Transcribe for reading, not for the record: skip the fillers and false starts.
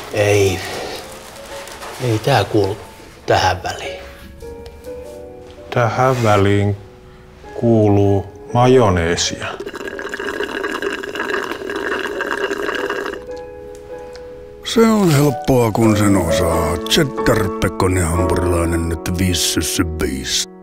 Ei tää kuulu tähän väliin. Tähän väliin kuuluu majoneesia. Se on helppoa, kun sen osaa. Cheddar, pekoni, hampurilainen, nyt 5,5.